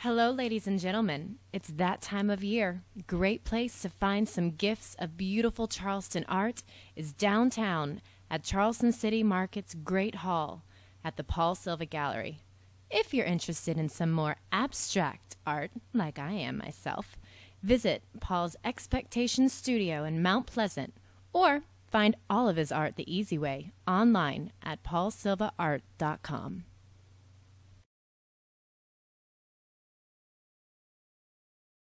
Hello, ladies and gentlemen. It's that time of year. Great place to find some gifts of beautiful Charleston art is downtown at Charleston City Market's Great Hall at the Paul Silva Gallery. If you're interested in some more abstract art, like I am myself, visit Paul's Expectation Studio in Mount Pleasant, or find all of his art the easy way online at paulsilvaart.com.